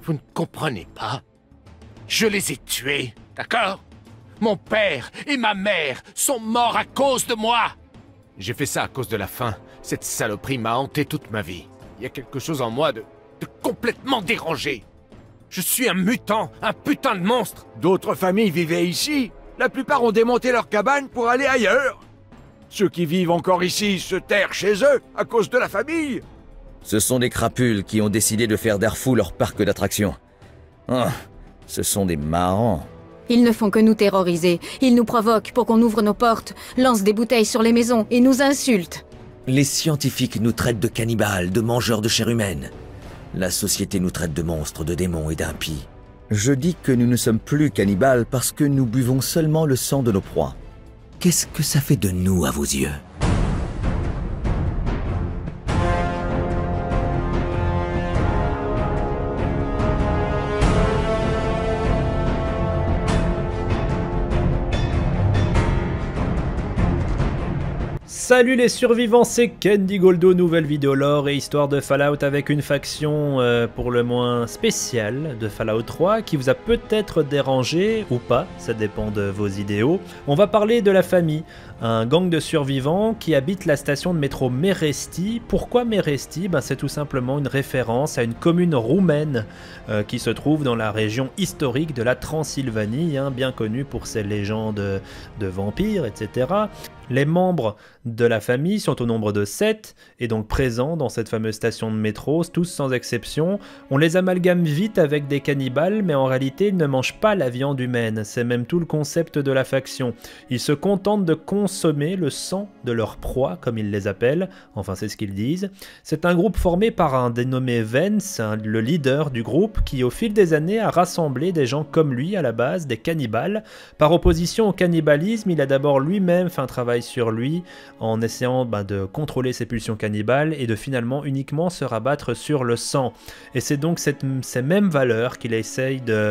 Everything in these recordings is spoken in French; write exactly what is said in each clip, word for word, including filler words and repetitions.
Vous ne comprenez pas? Je les ai tués, d'accord? Mon père et ma mère sont morts à cause de moi! J'ai fait ça à cause de la faim. Cette saloperie m'a hanté toute ma vie. Il y a quelque chose en moi de, de complètement dérangé. Je suis un mutant, un putain de monstre. D'autres familles vivaient ici. La plupart ont démonté leur cabane pour aller ailleurs. Ceux qui vivent encore ici se terrent chez eux à cause de la famille. Ce sont des crapules qui ont décidé de faire d'Arfou leur parc d'attractions. Ah, ce sont des marrants. Ils ne font que nous terroriser. Ils nous provoquent pour qu'on ouvre nos portes, lancent des bouteilles sur les maisons et nous insultent. Les scientifiques nous traitent de cannibales, de mangeurs de chair humaine. La société nous traite de monstres, de démons et d'impies. Je dis que nous ne sommes plus cannibales parce que nous buvons seulement le sang de nos proies. Qu'est-ce que ça fait de nous à vos yeux ? Salut les survivants, c'est Candy Goldo, nouvelle vidéo lore et histoire de Fallout avec une faction euh, pour le moins spéciale de Fallout trois qui vous a peut-être dérangé ou pas, ça dépend de vos idéaux. On va parler de la famille, un gang de survivants qui habite la station de métro Meresti. Pourquoi Meresti? Ben, c'est tout simplement une référence à une commune roumaine euh, qui se trouve dans la région historique de la Transylvanie, hein, bien connue pour ses légendes de vampires, et cetera. Les membres de la famille sont au nombre de sept et donc présents dans cette fameuse station de métro, tous sans exception. On les amalgame vite avec des cannibales, mais en réalité ils ne mangent pas la viande humaine, c'est même tout le concept de la faction. Ils se contentent de consommer le sang de leur proie, comme ils les appellent, enfin c'est ce qu'ils disent. C'est un groupe formé par un dénommé Vance, hein, le leader du groupe, qui au fil des années a rassemblé des gens comme lui à la base, des cannibales. Par opposition au cannibalisme, il a d'abord lui-même fait un travail sur lui en essayant bah, de contrôler ses pulsions cannibales et de finalement uniquement se rabattre sur le sang. Et c'est donc cette, ces mêmes valeurs qu'il essaye de,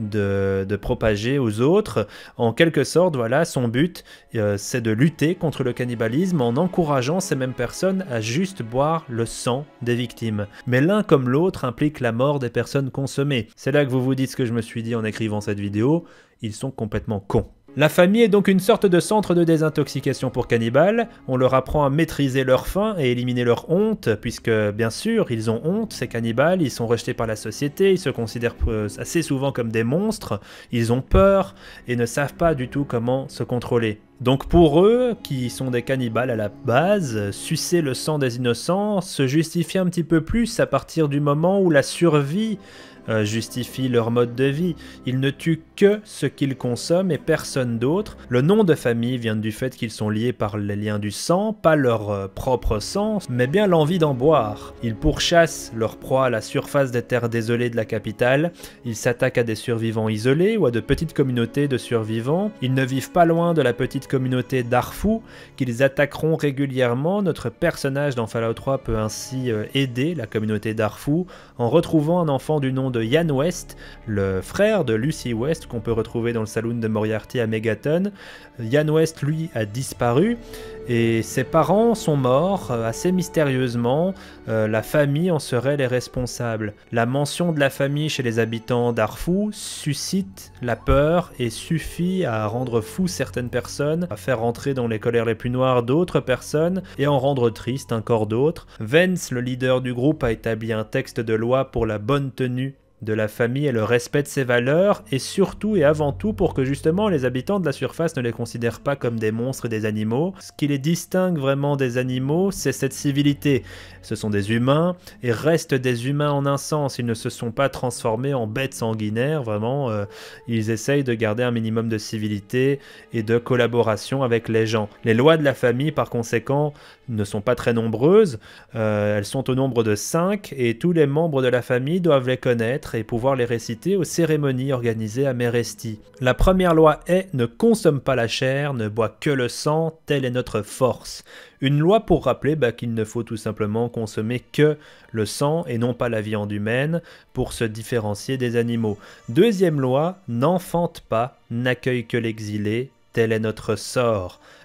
de, de propager aux autres. En quelque sorte, voilà, son but, euh, c'est de lutter contre le cannibalisme en encourageant ces mêmes personnes à juste boire le sang des victimes. Mais l'un comme l'autre implique la mort des personnes consommées. C'est là que vous vous dites ce que je me suis dit en écrivant cette vidéo, ils sont complètement cons. La famille est donc une sorte de centre de désintoxication pour cannibales. On leur apprend à maîtriser leur faim et éliminer leur honte, puisque bien sûr, ils ont honte, ces cannibales, ils sont rejetés par la société, ils se considèrent assez souvent comme des monstres, ils ont peur et ne savent pas du tout comment se contrôler. Donc pour eux, qui sont des cannibales à la base, sucer le sang des innocents se justifie un petit peu plus à partir du moment où la survie Euh, justifient leur mode de vie. Ils ne tuent que ce qu'ils consomment et personne d'autre. Le nom de famille vient du fait qu'ils sont liés par les liens du sang, pas leur euh, propre sang, mais bien l'envie d'en boire. Ils pourchassent leur proie à la surface des terres désolées de la capitale. Ils s'attaquent à des survivants isolés ou à de petites communautés de survivants. Ils ne vivent pas loin de la petite communauté d'Arfou qu'ils attaqueront régulièrement. Notre personnage dans Fallout trois peut ainsi euh, aider la communauté d'Arfou en retrouvant un enfant du nom de Ian West, le frère de Lucy West qu'on peut retrouver dans le saloon de Moriarty à Megaton. Ian West, lui, a disparu et ses parents sont morts euh, assez mystérieusement. Euh, la famille en serait les responsables. La mention de la famille chez les habitants d'Arfou suscite la peur et suffit à rendre fou certaines personnes, à faire rentrer dans les colères les plus noires d'autres personnes et en rendre triste encore d'autres. Vance, le leader du groupe, a établi un texte de loi pour la bonne tenue de la famille et le respect de ses valeurs, et surtout et avant tout pour que justement les habitants de la surface ne les considèrent pas comme des monstres et des animaux. Ce qui les distingue vraiment des animaux, c'est cette civilité. Ce sont des humains, et restent des humains en un sens, ils ne se sont pas transformés en bêtes sanguinaires, vraiment, euh, ils essayent de garder un minimum de civilité et de collaboration avec les gens. Les lois de la famille, par conséquent, ne sont pas très nombreuses, euh, elles sont au nombre de cinq, et tous les membres de la famille doivent les connaître et pouvoir les réciter aux cérémonies organisées à Meresti. La première loi est « Ne consomme pas la chair, ne bois que le sang, telle est notre force ». Une loi pour rappeler bah, qu'il ne faut tout simplement consommer que le sang et non pas la viande humaine pour se différencier des animaux. Deuxième loi, n'enfante pas, n'accueille que l'exilé, tel est notre sort.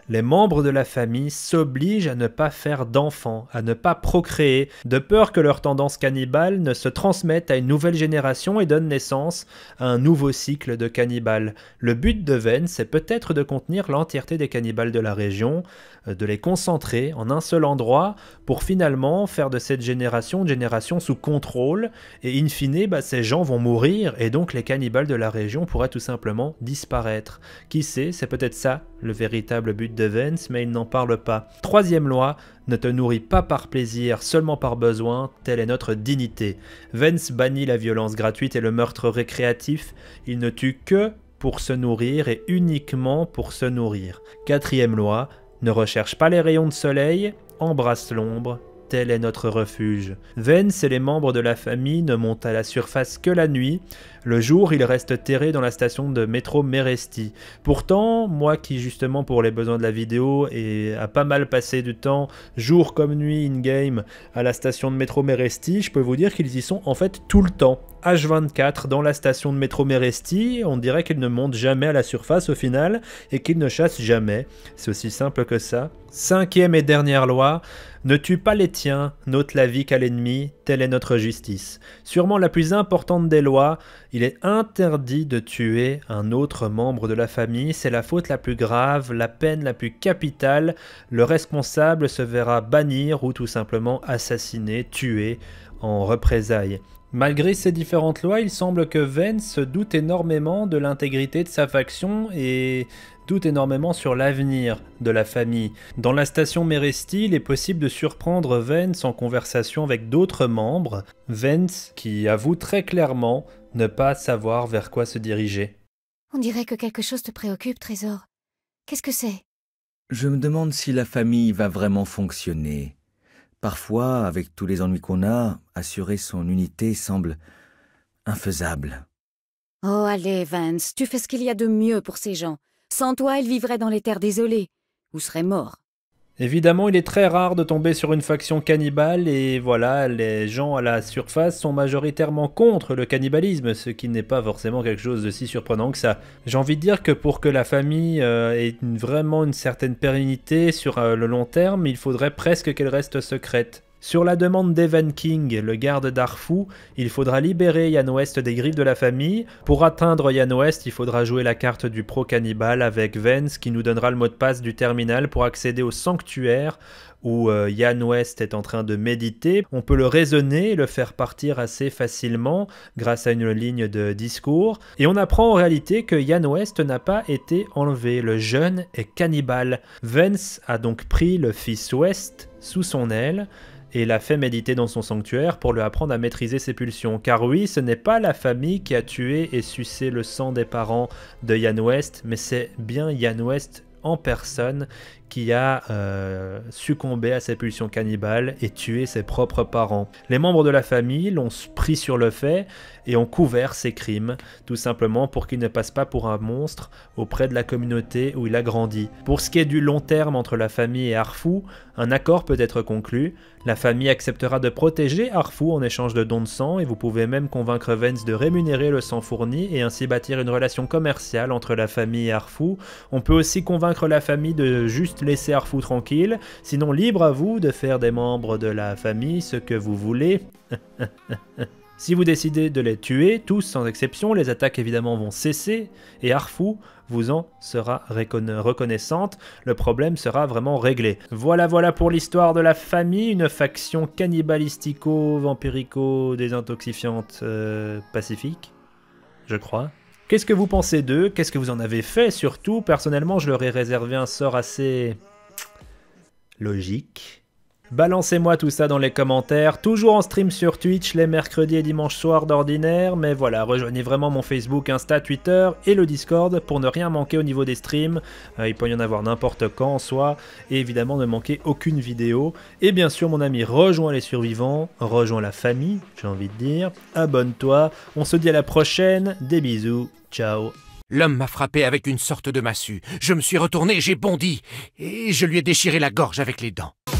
Les membres de la famille s'obligent à ne pas faire d'enfants, à ne pas procréer, de peur que leur tendance cannibale ne se transmette à une nouvelle génération et donne naissance à un nouveau cycle de cannibales. Le but de Vance est peut-être de contenir l'entièreté des cannibales de la région, de les concentrer en un seul endroit pour finalement faire de cette génération une génération sous contrôle et in fine bah, ces gens vont mourir et donc les cannibales de la région pourraient tout simplement disparaître. Qui sait, c'est peut-être ça le véritable but de Vance, mais il n'en parle pas. Troisième loi, ne te nourris pas par plaisir, seulement par besoin, telle est notre dignité. Vance bannit la violence gratuite et le meurtre récréatif, il ne tue que pour se nourrir et uniquement pour se nourrir. Quatrième loi, ne recherche pas les rayons de soleil, embrasse l'ombre, tel est notre refuge. Vance et les membres de la famille ne montent à la surface que la nuit. Le jour, ils restent terrés dans la station de métro Meresti. Pourtant, moi qui justement pour les besoins de la vidéo et a pas mal passé du temps, jour comme nuit in-game, à la station de métro Meresti, je peux vous dire qu'ils y sont en fait tout le temps. H vingt-quatre dans la station de métro Meresti, on dirait qu'ils ne montent jamais à la surface au final et qu'ils ne chassent jamais. C'est aussi simple que ça. Cinquième et dernière loi, ne tue pas les tiens, n'ôte la vie qu'à l'ennemi, telle est notre justice. Sûrement la plus importante des lois, il est interdit de tuer un autre membre de la famille, c'est la faute la plus grave, la peine la plus capitale, le responsable se verra bannir ou tout simplement assassiner, tuer en représailles. Malgré ces différentes lois, il semble que Vance doute énormément de l'intégrité de sa faction et doute énormément sur l'avenir de la famille. Dans la station Meresti, il est possible de surprendre Vance en conversation avec d'autres membres. Vance qui avoue très clairement ne pas savoir vers quoi se diriger. On dirait que quelque chose te préoccupe, Trésor. Qu'est-ce que c'est? Je me demande si la famille va vraiment fonctionner. Parfois, avec tous les ennuis qu'on a, assurer son unité semble infaisable. Oh, allez, Vance, tu fais ce qu'il y a de mieux pour ces gens. Sans toi, ils vivraient dans les terres désolées, ou seraient morts. Évidemment, il est très rare de tomber sur une faction cannibale et voilà, les gens à la surface sont majoritairement contre le cannibalisme, ce qui n'est pas forcément quelque chose de si surprenant que ça. J'ai envie de dire que pour que la famille euh, ait une, vraiment une certaine pérennité sur euh, le long terme, il faudrait presque qu'elle reste secrète. Sur la demande d'Evan King, le garde d'Arfou, il faudra libérer Ian West des griffes de la famille. Pour atteindre Ian West, il faudra jouer la carte du pro-cannibale avec Vance qui nous donnera le mot de passe du terminal pour accéder au sanctuaire où euh, Ian West est en train de méditer. On peut le raisonner et le faire partir assez facilement grâce à une ligne de discours. Et on apprend en réalité que Ian West n'a pas été enlevé. Le jeune est cannibale. Vance a donc pris le fils West sous son aile et l'a fait méditer dans son sanctuaire pour lui apprendre à maîtriser ses pulsions. Car oui, ce n'est pas la famille qui a tué et sucé le sang des parents de Ian West, mais c'est bien Ian West en personne qui a euh, succombé à ses pulsions cannibales et tué ses propres parents. Les membres de la famille l'ont pris sur le fait et ont couvert ses crimes, tout simplement pour qu'il ne passe pas pour un monstre auprès de la communauté où il a grandi. Pour ce qui est du long terme entre la famille et Arfou, un accord peut être conclu. La famille acceptera de protéger Arfou en échange de dons de sang et vous pouvez même convaincre Vance de rémunérer le sang fourni et ainsi bâtir une relation commerciale entre la famille et Arfou. On peut aussi convaincre la famille de juste laisser Arfou tranquille, sinon libre à vous de faire des membres de la famille ce que vous voulez. Si vous décidez de les tuer, tous sans exception, les attaques évidemment vont cesser et Arfou vous en sera reconnaissante. Le problème sera vraiment réglé. Voilà, voilà pour l'histoire de la famille, une faction cannibalistico-vampirico-désintoxifiante euh, pacifique, je crois. Qu'est-ce que vous pensez d'eux? Qu'est-ce que vous en avez fait surtout? Personnellement, je leur ai réservé un sort assez logique. Balancez-moi tout ça dans les commentaires, toujours en stream sur Twitch les mercredis et dimanches soirs d'ordinaire, mais voilà, rejoignez vraiment mon Facebook, Insta, Twitter et le Discord pour ne rien manquer au niveau des streams, euh, il peut y en avoir n'importe quand en soi, et évidemment ne manquer aucune vidéo, et bien sûr mon ami, rejoins les survivants, rejoins la famille, j'ai envie de dire, abonne-toi, on se dit à la prochaine, des bisous, ciao. L'homme m'a frappé avec une sorte de massue, je me suis retourné, j'ai bondi, et je lui ai déchiré la gorge avec les dents.